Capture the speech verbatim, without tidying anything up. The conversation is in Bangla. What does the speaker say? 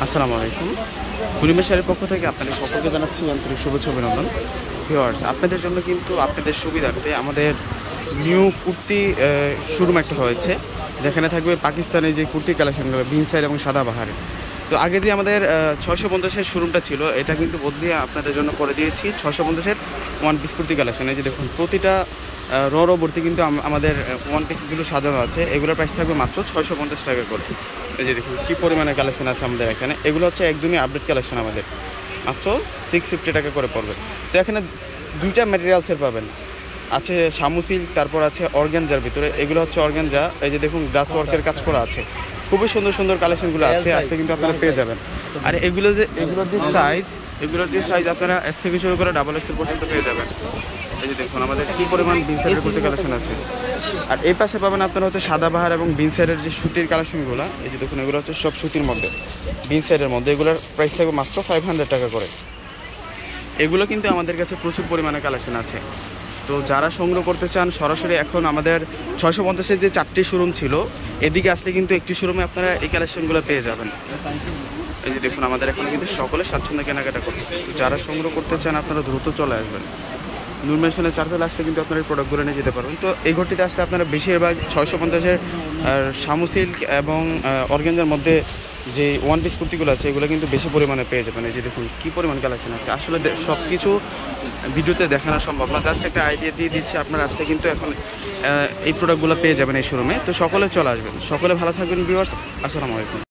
আসসালামু আলাইকুম। পরিবেশ শাড়ির পক্ষ থেকে আপনাদের সকলকে জানাচ্ছি আন্তরিক শুভেচ্ছা অভিনন্দন। ভিউয়ার্স, আপনাদের জন্য কিন্তু আপনাদের সুবিধার্থে আমাদের নিউ কুর্তি শোরুম একটা হয়েছে, যেখানে থাকবে পাকিস্তানি যে কুর্তি কালেকশনগুলো বিন সাইড এবং সাদাবাহারের। তো আগে যে আমাদের ছয়শো পঞ্চাশের শোরুমটা ছিল, এটা কিন্তু বদলিয়ে আপনাদের জন্য করে দিয়েছি ছয়শো পঞ্চাশের ওয়ান পিস কুর্তি কালেকশন। এই যে দেখুন, প্রতিটা র র ভর্তি কিন্তু আমাদের ওয়ান পিসগুলো সাজানো আছে। এগুলোর প্রাইস থাকবে মাত্র ছয়শো পঞ্চাশ টাকা করে। এই যে দেখুন কী পরিমাণে কালেকশন আছে আমাদের এখানে। এগুলো হচ্ছে একদমই আপডেট কালেকশন, আমাদের মাত্র সিক্স ফিফটি টাকা করে পড়বে। তো এখানে দুইটা ম্যাটেরিয়ালসের পাবেন, আছে শামু সিল্ক, তারপর আছে অর্গানজার ভিতরে। এগুলো হচ্ছে অর্গানজা। এই যে দেখুন গ্লাস ওয়ার্কের কাজ করা আছে, খুবই সুন্দর সুন্দর কালেকশনগুলো আছে, আজকে কিন্তু আপনারা পেয়ে যাবেন। আর এগুলো যে এগুলোর যে সাইজ এগুলোর যে সাইজ আপনারা এস থেকে শুরু করে ডাবল এক্সেল পর্যন্ত পেয়ে যাবেন। এই যে দেখুন আমাদের কী পরিমাণ বিনসাইডের কুর্তি কালেকশন আছে। আর এই পাশে পাবেন আপনারা হচ্ছে সাদাবাহার এবং বিনসাইডের যে সুতির কালেকশনগুলো। এই যে দেখুন এগুলো হচ্ছে সব সুতির মধ্যে, বিনসাইডের মধ্যে। এগুলোর প্রাইস থাকবে মাত্র ফাইভ হান্ড্রেড টাকা করে। এগুলো কিন্তু আমাদের কাছে প্রচুর পরিমাণে কালেকশন আছে। তো যারা সংগ্রহ করতে চান সরাসরি এখন আমাদের ছয়শো পঞ্চাশের যে চারটি শোরুম ছিল, এদিকে আসলে কিন্তু একটি শোরুমে আপনারা এই কালেকশনগুলো পেয়ে যাবেন। এই যে দেখুন আমাদের এখন কিন্তু সকলে স্বাচ্ছন্দ্যে কেনাকাটা করতেছে। তো যারা সংগ্রহ করতে চান আপনারা দ্রুত চলে আসবেন। নূর মেশনের চারতলা আসলে কিন্তু আপনারা এই প্রোডাক্টগুলো নিয়ে যেতে পারবেন। তো এই ঘরটিতে আসলে আপনারা বেশিরভাগ ছয়শো পঞ্চাশের শামু সিল্ক এবং অর্গানজার মধ্যে যে ওয়ান পিস কুর্তিগুলো আছে, এগুলো কিন্তু বেশি পরিমাণে পেয়ে যাবেন। এই যে দেখুন কী পরিমাণ কালেকশন আছে। আসলে সব কিছু ভিডিওতে দেখানো সম্ভব না, জাস্ট একটা আইডিয়া দিয়ে দিচ্ছে। আপনারা আসলে কিন্তু এখন এই প্রোডাক্টগুলো পেয়ে যাবেন এই শোরুমে। তো সকলে চলে আসবেন, সকলে ভালো থাকবেন ভিউয়ার্স। আসসালামু আলাইকুম।